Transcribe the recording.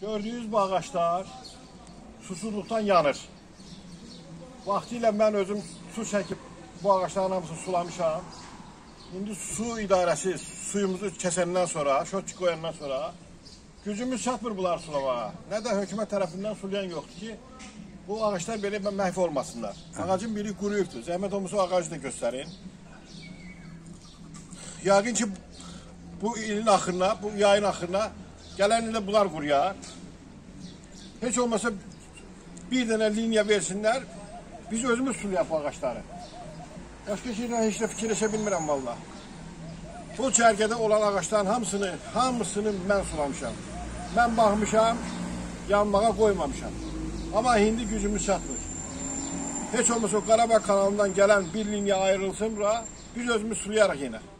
Gördüğünüz bu ağaçlar susuzluktan yanır. Vaxtilə mən özüm su çəkib bu ağaçların hamısını sulamışam. İndi su idarəsi suyumuzu kəsəndən sonra, şotçu qoyandan sonra gücümüz çatmır bunları sulamağa. Nə də hökumət tərəfindən sulayan yoxdur ki, bu ağaçlar belə məhv olmasınlar. Ağacın biri quruyubdur. Zəhmət olmasa o ağacı da göstərin. Yəqin ki, bu ilin axırına, bu yayın axırına gələn ildə bunlar quruyar. Heç olmasa bir dənə liniya versinlər, biz özümüz sulayaq bu ağaçları. Başqa şeydən heç də fikirləşə bilmirəm valla. Bu çərgədə olan ağaçların hamısını mən sulamışam. Mən baxmışam, yanmağa qoymamışam. Amma indi gücümüz çatmır. Heç olmasa o Qarabağ kanalından gələn bir liniya ayrılsın bura, biz özümüz sulayarıq yenə.